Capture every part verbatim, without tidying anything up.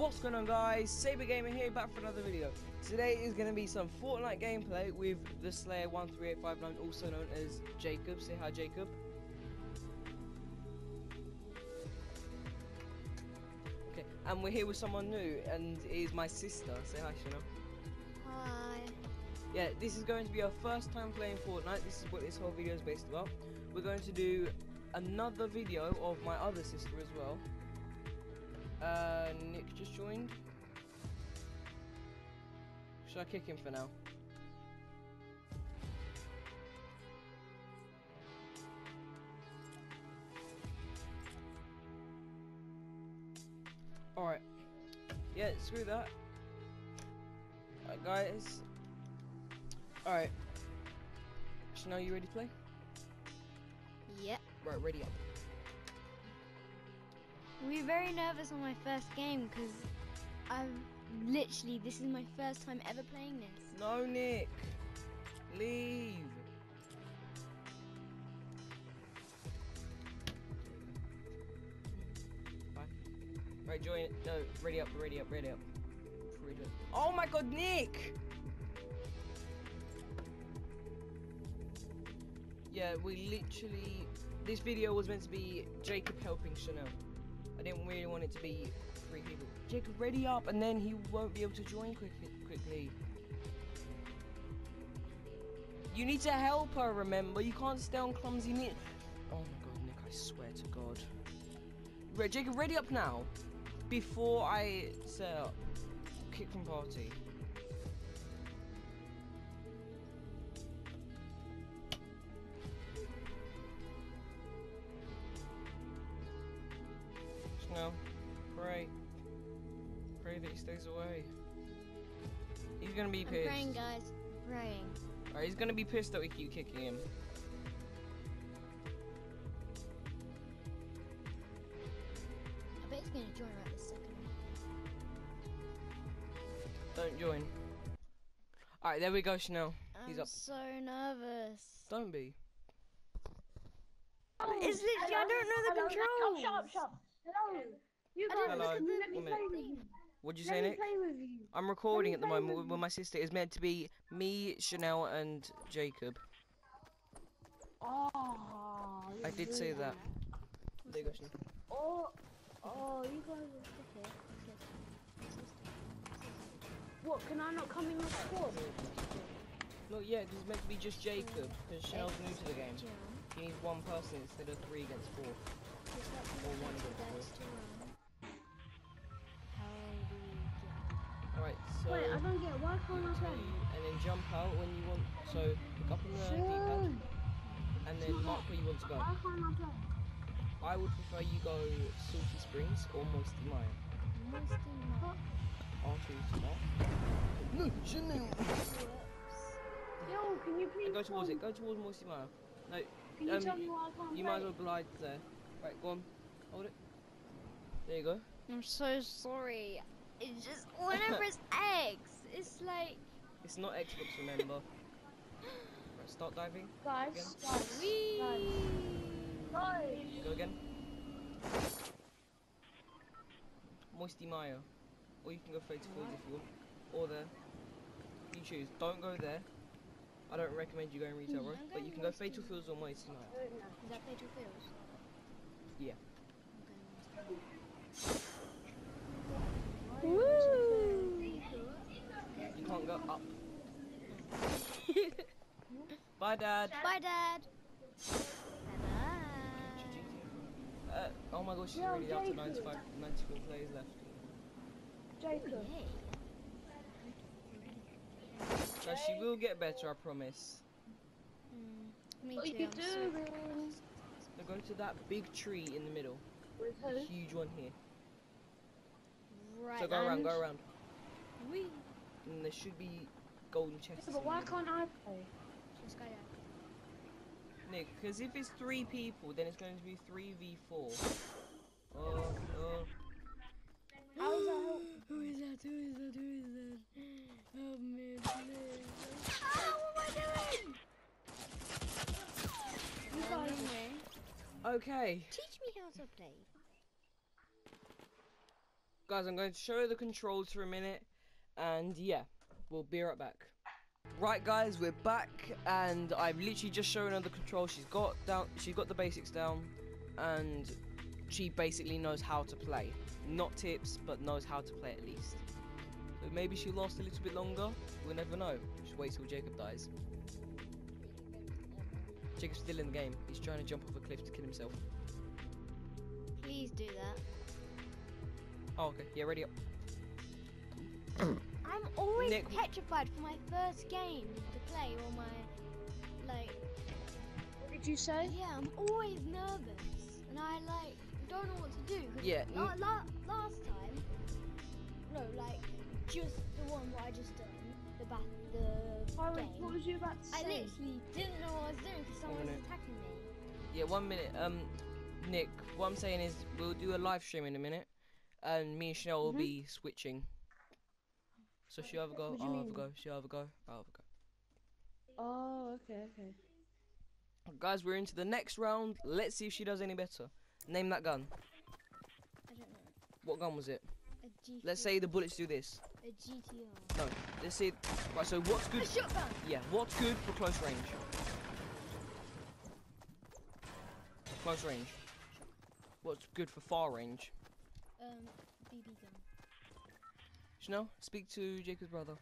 What's going on, guys? Saber Gamer here, back for another video. Today is going to be some Fortnite gameplay with the Slayer one three eight five nine, also known as Jacob. Say hi, Jacob. Okay, and we're here with someone new, and it is my sister. Say hi, Chanel. Hi. Yeah, this is going to be our first time playing Fortnite. This is what this whole video is based about. We're going to do another video of my other sister as well. Uh, Nick just joined. Should I kick him for now? Alright. Yeah, screw that. Alright, guys. Alright. Chanel, you ready to play? Yep. Right, ready up. We're very nervous on my first game because I've literally, this is my first time ever playing this. No, Nick. Leave. Bye. Right, join it. No, ready up, ready up, ready up. Ready up. Oh my god, Nick! Yeah, we literally... This video was meant to be Jacob helping Chanel. I didn't really want it to be three people. Jacob, ready up, and then he won't be able to join quickly. quickly. You need to help her, remember? You can't stay on clumsy Nick. Oh my god, Nick, I swear to God. Right, Jacob, ready up now. Before I set up. Kick from party. No, pray. Pray that he stays away. He's gonna be I'm pissed. praying, guys. I'm praying. Alright, he's gonna be pissed that we keep kicking him. I bet he's gonna join right this second. Don't join. Alright, there we go, Chanel. I'm He's up. so nervous. Don't be. It's literally, I don't know the controls. Shut up, shut up. Hello. You I guys, don't Hello. know let me One play minute. with you. What'd you Let say, me Nick? play with you. I'm recording at the play moment with with, with my sister. It's meant to be me, Chanel, and Jacob. Oh, I did say that. There you go, Chanel. Oh, oh, you guys are okay. What? Can I not come in your squad? No, yeah, because it's meant to be just Jacob, because Chanel's new to the game. He needs one person instead of three against four. Or one against four. Alright, so... Wait, I don't get. Why can't I play? and then jump out when you want. So pick up on the D-pad, and then mark where you want to go. Why can't I play? I would prefer you go Salty Springs or Moisty Mire. R two smart. No, Chanel. Yo, can you please? Go towards come? it. Go towards Moisty Mire. No. Can you um, tell me why I can't You play? might as well glide there. Right, go on. Hold it. There you go. I'm so sorry. It's just whenever it's X, it's like. It's not Xbox, remember. Right, start diving. Guys, Again. guys, Wee. guys. Go again. Moisty Mire. Or you can go Fatal Fields if you want. Or there. You choose. Don't go there. I don't recommend you going retail, right? I'm But going you can go Moisty. Fatal Fields or Moisty Mire. Is that Fatal Fields? Yeah. Woo! You can't go up. Bye, Dad. Bye, Dad. Bye. Uh, oh my gosh, she's Yo, already up to Jacob. ninety-five, ninety-four players left. Jacob. Yay. So she will get better, I promise. Mm, me What are too. you I'm so doing? Now go to that big tree in the middle. With The who? huge one here. right. So go around, and- go around. Wee. And there should be golden chests. Yeah, but in why the can't I play? Let's go down. middle. Nick, because if it's three people, then it's going to be three v four. Oh, oh. How does that help? Who is that? Who is that? Who is that? Help me, please. Ah, what am I doing? You guys, Anyway, Okay. teach me how to play. Guys, I'm going to show you the controls for a minute, and yeah, we'll be right back. Right, guys, we're back, and I've literally just shown her the controls. She's got down, she's got the basics down, and she basically knows how to play. Not tips, but knows how to play at least. So maybe she'll last a little bit longer. We'll never know. Just wait till Jacob dies. Jacob's still in the game. He's trying to jump off a cliff to kill himself. Please do that. Oh, okay. Yeah, ready up. I'm always Nick- petrified for my first game to play or my, like, What did you say? yeah, I'm always nervous. And I, like, don't know what to do. 'Cause Yeah, La n- la last time, no, like, just the one what I just done, the bath, the Why, game. what was you about to I say? literally didn't know what I was doing because someone was minute. attacking me. Yeah, one minute. Um, Nick, what I'm saying is we'll do a live stream in a minute, and me and Chanel will Mhm. be switching. So she'll have a go, What do you I'll have a mean? go, she'll have a go, I'll have a go. Oh, okay, okay. Guys, we're into the next round. Let's see if she does any better. Name that gun. I don't know. What gun was it? A G T R. Let's say the bullets do this. A G T R. No, let's see. Right, so what's A good? shotgun. Yeah, what's good for close range? Close range. What's good for far range? Um, B B gun. Chanel, speak to Jacob's brother.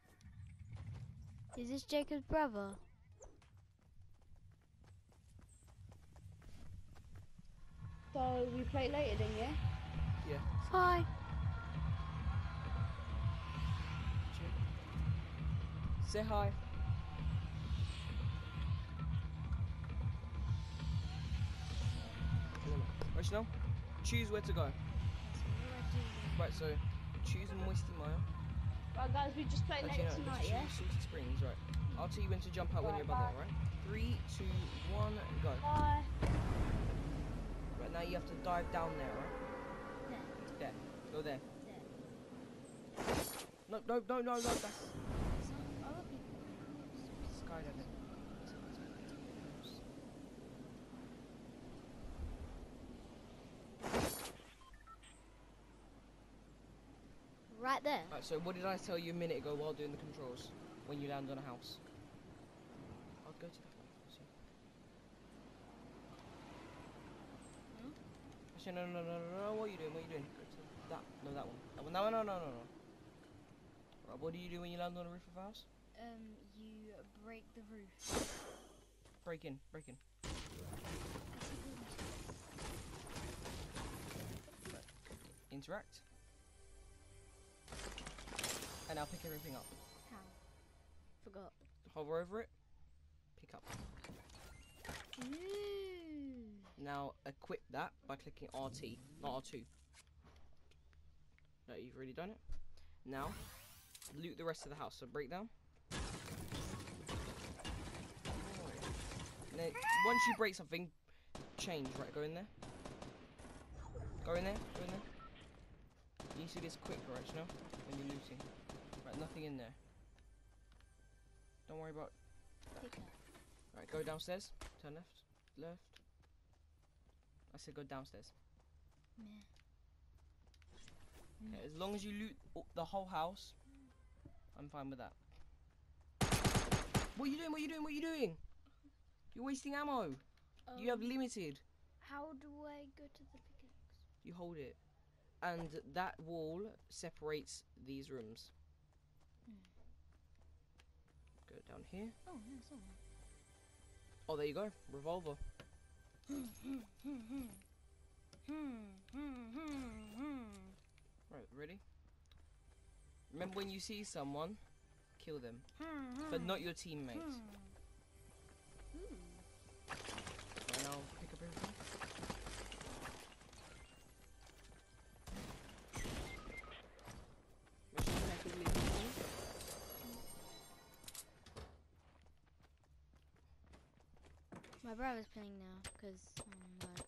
Is this Jacob's brother? So we play later then, yeah? Yeah. Hi. Say hi. Right, Chanel, choose where to go. Right, so choose Moisty Mile. Right, guys, we just play Actually, later no, tonight, let's yeah? choose Salty Springs, right. I'll tell you when to jump out when Right, you're above bye. it, right? Three, two, one, go. Bye. Right, now you have to dive down there, right? There. There. Go there. There. No, no, no, no, no, that's Some other people. skydiving. Right there. Right, so what did I tell you a minute ago while doing the controls? When you land on a house? I'll go to the house. Hmm? Actually, no, no, no, no, no, no, what are you doing? What are you doing? Go to that. No, that one. That one. No, no, no, no, no. Right, what do you do when you land on a roof of a house? Um, you break the roof. Break in, break in. Interact. And I'll pick everything up. How? Forgot. Hover over it. Pick up. Ooh. Now equip that by clicking R T, not R two. No, you've already done it. Now, loot the rest of the house. So break down. Now, once you break something, change. Right, go in there. Go in there. Go in there. You see this quick, right, you know, when you're looting. Right, nothing in there. Don't worry about. Pick up. Right, go downstairs. Turn left. Left. I said go downstairs. Meh. Okay, as long as you loot o- the whole house, I'm fine with that. What are you doing? What are you doing? What are you doing? You're wasting ammo. You have Um, limited. How do I go to the pickaxe? You hold it. And that wall separates these rooms. Hmm. Go down here. Oh, no, someone. Oh, there you go. Revolver. Right, ready? Remember when you see someone, kill them. But not your teammates. Right now, pick up everything. Mission effectively complete. My brother's playing now because I'm like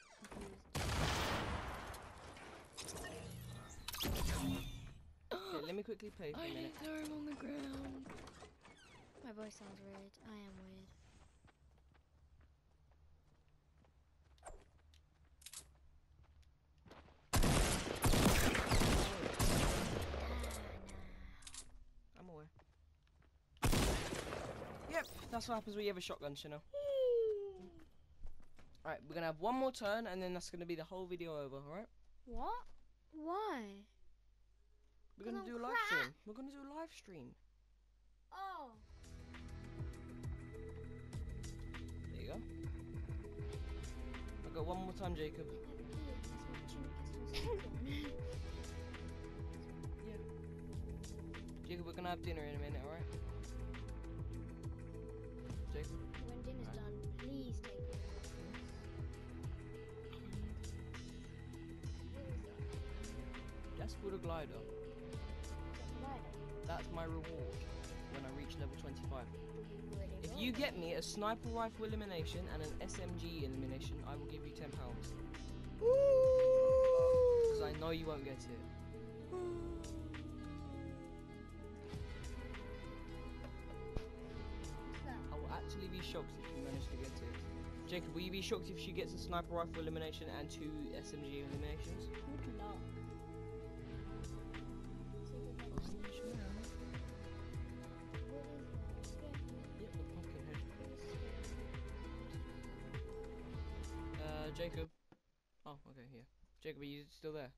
confused. Okay, let me quickly play for a minute. throw him on the ground. My voice sounds weird. I am weird. that's what happens when you have a shotgun, Chanel. Alright, we're gonna have one more turn, and then that's gonna be the whole video over, alright? What? Why? We're gonna Cause do a I'm live crap. stream. We're gonna do a live stream. Oh. There you go. I'll go one more time, Jacob. Yeah. Jacob, we're gonna have dinner in a minute, alright? Jacob? When dinner's done, please take me. That's for the glider. That's my reward when I reach level twenty-five. If you get me a sniper rifle elimination and an S M G elimination, I will give you ten pounds. Because I know you won't get it. I will actually be shocked if you manage to get it. Jacob, will you be shocked if she gets a sniper rifle elimination and two S M G eliminations? Good luck. Yep, the pumpkin head. Uh, Jacob. Oh, okay, here. Jacob, are you still there?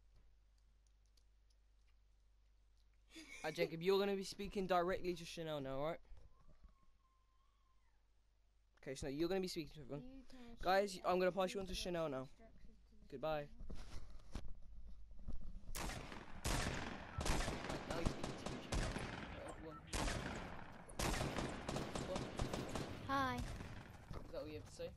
Uh, Jacob, you're gonna be speaking directly to Chanel now, alright? Okay, Chanel, you're gonna be speaking to everyone. Guys, I'm gonna pass you on to Chanel now. Goodbye. Now you're speaking to me, Chanel. Everyone. What? Hi. Is that all you have to say?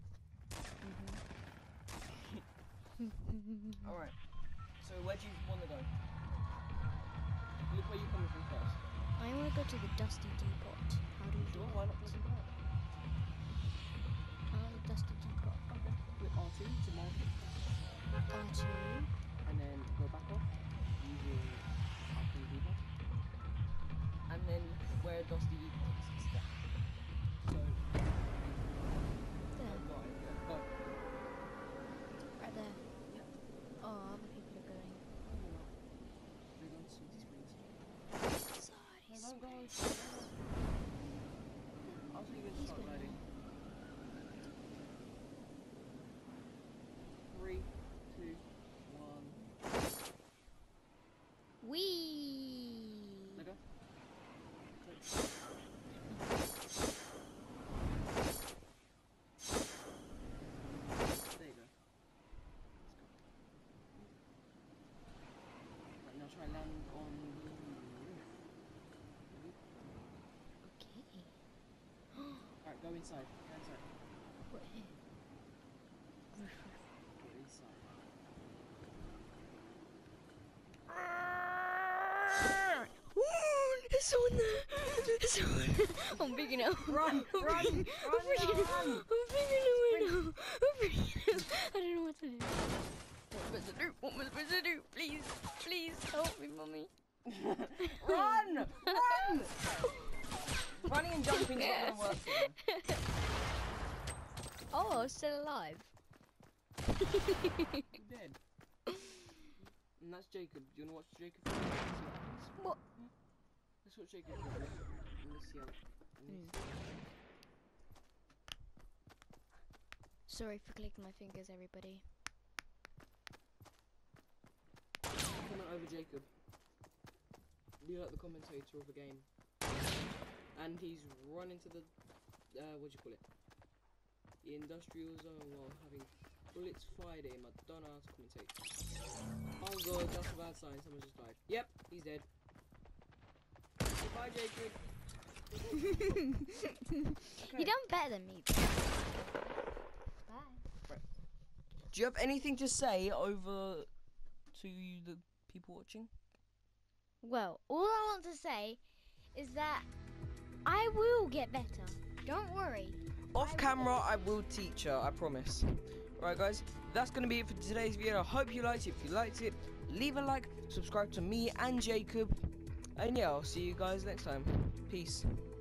Alright. So where do you want to go? Look where you're coming from first. I want to go to the Dusty Depot. How do you do Sure, it? why not plug in car? I want the Dusty Depot. Okay. Click R two to market. R two. And then go back off using Apple Viva. And then where Dusty Depot is, it's there. So, There. go right, yeah, go. Right there. Yep. Oh, other people are going. We're going to Sweetie Springs. Sorry. No, don't go. I'll see you when to He's start going. loading. Three, two, one. Wee. Let go. There you go. Let's go. Right, now try and land on the roof. Okay. Alright, go inside. Go inside. What here? Go inside. There's someone there. There's someone. I'm big enough. Run! I'm Run! big- Run I'm big now, enough. run! I'm big enough right now. I'm big enough. I don't know what to do. What am I supposed to do? What am I supposed to do? Please, please help me, mommy. Run! Run! Running and jumping's not gonna work for you. Oh, I'm still alive. You're dead. And that's Jacob. Do you wanna watch Jacob? See what happens? What? Let's watch Jacob. And let's see how. Mm. Sorry for clicking my fingers, everybody. Comment over Jacob. You're like the commentator of the game. And he's run into the, uh, what do you call it? The industrial zone while having bullets fired at him. I don't know how to commentate. Oh god, that's a bad sign. Someone just died. Yep, he's dead. Goodbye, Jacob. You done better than me. Bye. Do you have anything to say over to the people watching? Well, all I want to say is that I will get better. Don't worry. Off camera, I will teach her, I promise. Alright guys, that's going to be it for today's video. I hope you liked it. If you liked it, leave a like, subscribe to me and Jacob. And yeah, I'll see you guys next time. Peace.